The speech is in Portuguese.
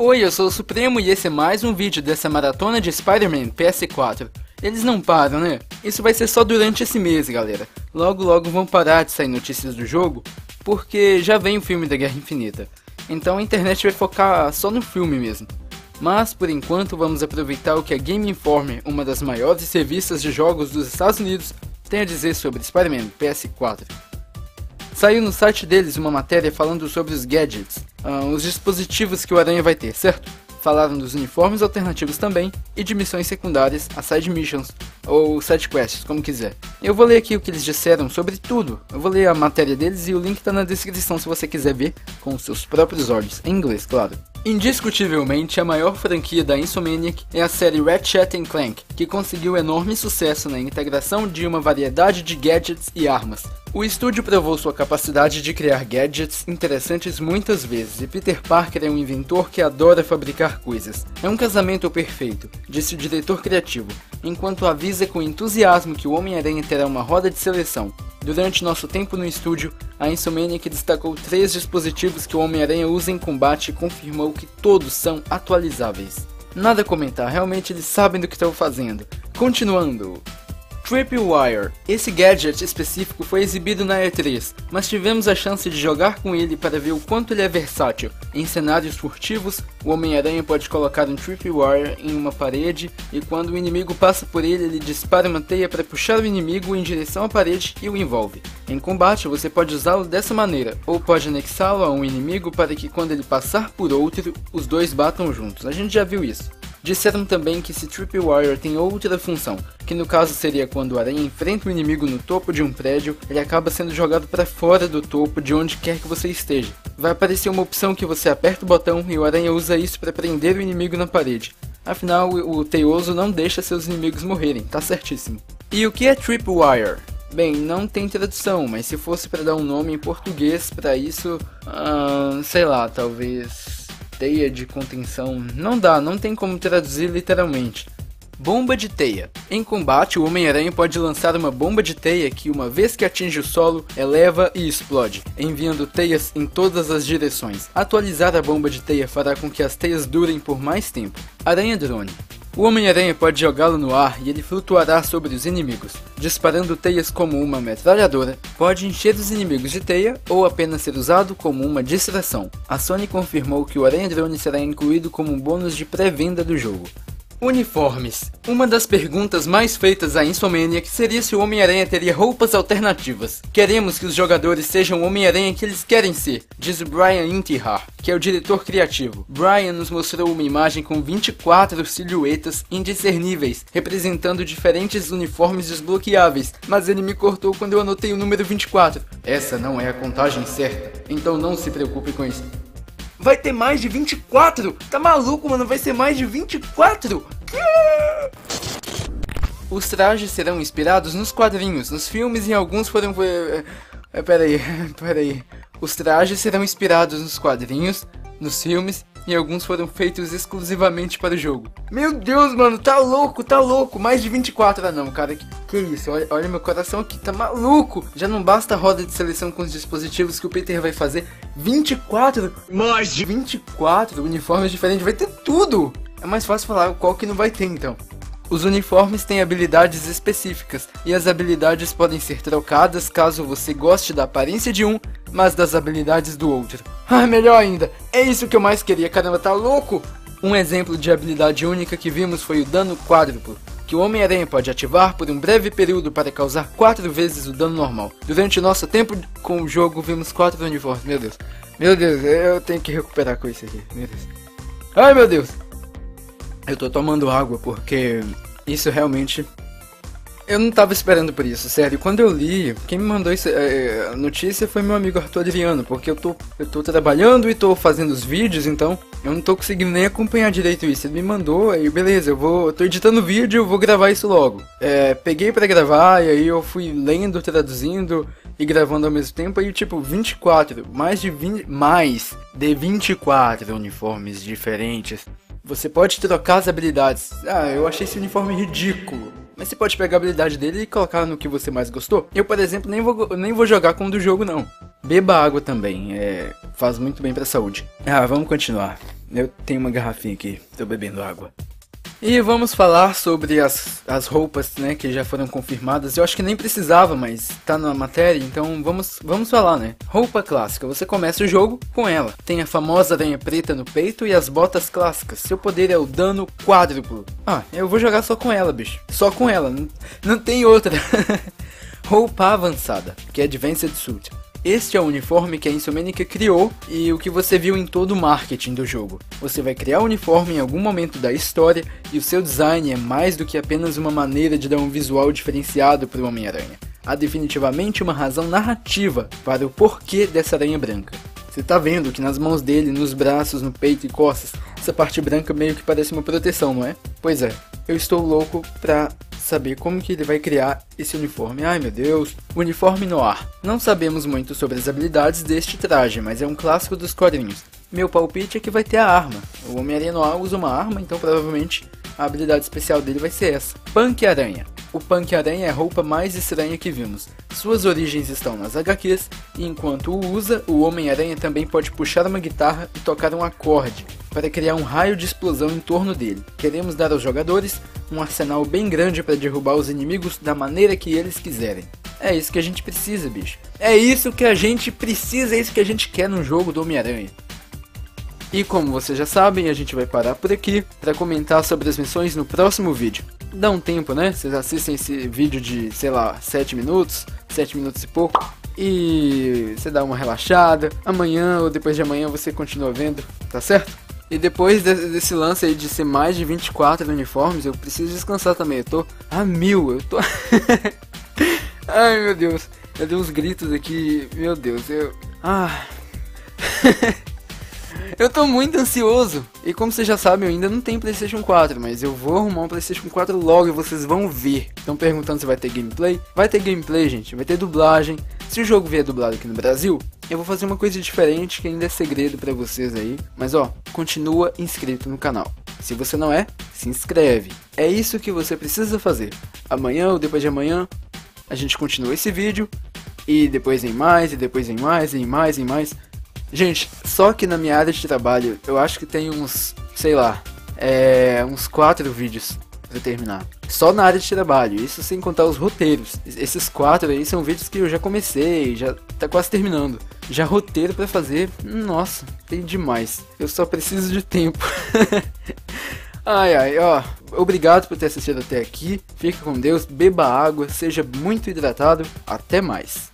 Oi, eu sou o Supremo e esse é mais um vídeo dessa maratona de Spider-Man PS4. Eles não param, né? Isso vai ser só durante esse mês, galera. Logo logo vão parar de sair notícias do jogo, porque já vem o filme da Guerra Infinita. Então a internet vai focar só no filme mesmo. Mas por enquanto vamos aproveitar o que a Game Informer, uma das maiores revistas de jogos dos Estados Unidos, tem a dizer sobre Spider-Man PS4. Saiu no site deles uma matéria falando sobre os gadgets, os dispositivos que o Aranha vai ter, certo? Falaram dos uniformes alternativos também, e de missões secundárias, as side missions, ou side quests, como quiser. Eu vou ler aqui o que eles disseram sobre tudo. Eu vou ler a matéria deles e o link tá na descrição se você quiser ver com os seus próprios olhos, em inglês, claro. Indiscutivelmente, a maior franquia da Insomniac é a série Ratchet & Clank, que conseguiu enorme sucesso na integração de uma variedade de gadgets e armas. O estúdio provou sua capacidade de criar gadgets interessantes muitas vezes, e Peter Parker é um inventor que adora fabricar coisas. É um casamento perfeito, disse o diretor criativo, enquanto avisa com entusiasmo que o Homem-Aranha terá uma roda de seleção. Durante nosso tempo no estúdio, a Insomniac destacou 3 dispositivos que o Homem-Aranha usa em combate e confirmou que todos são atualizáveis. Nada a comentar, realmente eles sabem do que estão fazendo. Continuando. Tripwire. Esse gadget específico foi exibido na E3, mas tivemos a chance de jogar com ele para ver o quanto ele é versátil. Em cenários furtivos, o Homem-Aranha pode colocar um Tripwire em uma parede e quando o inimigo passa por ele, ele dispara uma teia para puxar o inimigo em direção à parede e o envolve. Em combate, você pode usá-lo dessa maneira, ou pode anexá-lo a um inimigo para que quando ele passar por outro, os dois batam juntos. A gente já viu isso. Disseram também que esse Tripwire tem outra função, que no caso seria quando o Aranha enfrenta o inimigo no topo de um prédio, ele acaba sendo jogado para fora do topo de onde quer que você esteja. Vai aparecer uma opção que você aperta o botão e o Aranha usa isso para prender o inimigo na parede. Afinal, o teioso não deixa seus inimigos morrerem, tá certíssimo. E o que é Tripwire? Bem, não tem tradução, mas se fosse para dar um nome em português para isso, sei lá, talvez teia de contenção, não tem como traduzir literalmente. Bomba de teia. Em combate, o Homem-Aranha pode lançar uma bomba de teia que, uma vez que atinge o solo, eleva e explode, enviando teias em todas as direções. Atualizar a bomba de teia fará com que as teias durem por mais tempo. Aranha Drone. O Homem-Aranha pode jogá-lo no ar e ele flutuará sobre os inimigos, disparando teias como uma metralhadora. Pode encher os inimigos de teia ou apenas ser usado como uma distração. A Sony confirmou que o Aranha Drone será incluído como um bônus de pré-venda do jogo. Uniformes. Uma das perguntas mais feitas à Insomniac seria se o Homem-Aranha teria roupas alternativas. Queremos que os jogadores sejam o Homem-Aranha que eles querem ser, diz o Brian Intihar, que é o diretor criativo. Brian nos mostrou uma imagem com 24 silhuetas indiscerníveis, representando diferentes uniformes desbloqueáveis, mas ele me cortou quando eu anotei o número 24. Essa não é a contagem certa, então não se preocupe com isso. Vai ter mais de 24? Tá maluco, mano? Vai ser mais de 24? Os trajes serão inspirados nos quadrinhos, nos filmes e alguns foram... Peraí. Os trajes serão inspirados nos quadrinhos, nos filmes e alguns foram feitos exclusivamente para o jogo. Meu Deus, mano, tá louco. Mais de 24, ah não, cara, que isso, olha meu coração aqui, tá maluco. Já não basta a roda de seleção com os dispositivos que o Peter vai fazer. 24? Mais de 24 uniformes diferentes, vai ter tudo. É mais fácil falar qual que não vai ter então. Os uniformes têm habilidades específicas, e as habilidades podem ser trocadas caso você goste da aparência de um, mas das habilidades do outro. Ah, melhor ainda, é isso que eu mais queria, caramba, tá louco? Um exemplo de habilidade única que vimos foi o dano quádruplo, que o Homem-Aranha pode ativar por um breve período para causar 4 vezes o dano normal. Durante o nosso tempo com o jogo vimos 4 uniformes, meu Deus, eu tenho que recuperar com isso aqui, meu Deus. Ai meu Deus! Eu tô tomando água porque isso realmente... Eu não tava esperando por isso, sério. Quando eu li, quem me mandou isso, a notícia foi meu amigo Arthur Adriano, porque eu tô trabalhando e tô fazendo os vídeos, então eu não tô conseguindo nem acompanhar direito isso. Ele me mandou, aí beleza, eu tô editando o vídeo, eu vou gravar isso logo. Peguei pra gravar, e aí eu fui lendo, traduzindo e gravando ao mesmo tempo, aí tipo, 24, mais de 24 uniformes diferentes. Você pode trocar as habilidades. Eu achei esse uniforme ridículo. Mas você pode pegar a habilidade dele e colocar no que você mais gostou. Eu, por exemplo, nem vou jogar com o do jogo, não. Beba água também, faz muito bem pra saúde. Vamos continuar. Eu tenho uma garrafinha aqui, tô bebendo água. E vamos falar sobre as roupas, né, que já foram confirmadas. Eu acho que nem precisava, mas tá na matéria, então vamos falar, né. Roupa clássica, você começa o jogo com ela. Tem a famosa aranha preta no peito e as botas clássicas. Seu poder é o dano quádruplo. Ah, eu vou jogar só com ela, bicho. Só com ela, não tem outra. Roupa avançada, que é Advanced Suit. Este é o uniforme que a Insomniac criou e o que você viu em todo o marketing do jogo. Você vai criar o uniforme em algum momento da história e o seu design é mais do que apenas uma maneira de dar um visual diferenciado para o Homem-Aranha. Há definitivamente uma razão narrativa para o porquê dessa aranha branca. Você tá vendo que nas mãos dele, nos braços, no peito e costas, essa parte branca meio que parece uma proteção, não é? Pois é, eu estou louco pra saber como que ele vai criar esse uniforme. Ai meu Deus, uniforme Noir. Não sabemos muito sobre as habilidades deste traje, mas é um clássico dos quadrinhos. Meu palpite é que vai ter a arma. O Homem-Aranha Noir usa uma arma, então provavelmente a habilidade especial dele vai ser essa. Punk Aranha. O Punk Aranha é a roupa mais estranha que vimos. Suas origens estão nas HQs, e enquanto o usa, o Homem-Aranha também pode puxar uma guitarra e tocar um acorde, para criar um raio de explosão em torno dele. Queremos dar aos jogadores um arsenal bem grande para derrubar os inimigos da maneira que eles quiserem. É isso que a gente precisa, bicho. É isso que a gente precisa, é isso que a gente quer num jogo do Homem-Aranha. E como vocês já sabem, a gente vai parar por aqui para comentar sobre as missões no próximo vídeo. Dá um tempo, né? Vocês assistem esse vídeo de, sei lá, 7 minutos e pouco. E você dá uma relaxada. Amanhã ou depois de amanhã você continua vendo, tá certo? E depois desse lance aí de ser mais de 24 uniformes, eu preciso descansar também. Eu tô a 1000, eu tô... Ai, meu Deus. Eu dei uns gritos aqui, meu Deus, Eu tô muito ansioso. E como vocês já sabem, eu ainda não tenho PlayStation 4, mas eu vou arrumar um PlayStation 4 logo e vocês vão ver. Estão perguntando se vai ter gameplay? Vai ter gameplay, gente. Vai ter dublagem. Se o jogo vier dublado aqui no Brasil, eu vou fazer uma coisa diferente que ainda é segredo pra vocês aí. Mas ó, continua inscrito no canal. Se você não é, se inscreve. É isso que você precisa fazer. Amanhã ou depois de amanhã, a gente continua esse vídeo. E depois em mais, e depois em mais, e em mais, e em mais. Gente, só que na minha área de trabalho, eu acho que tem uns, sei lá, uns 4 vídeos pra terminar. Só na área de trabalho, isso sem contar os roteiros. Esses 4 aí são vídeos que eu já comecei, já tá quase terminando. Já roteiro pra fazer, nossa, tem demais. Eu só preciso de tempo. Ai, ó, obrigado por ter assistido até aqui. Fique com Deus, beba água, seja muito hidratado. Até mais.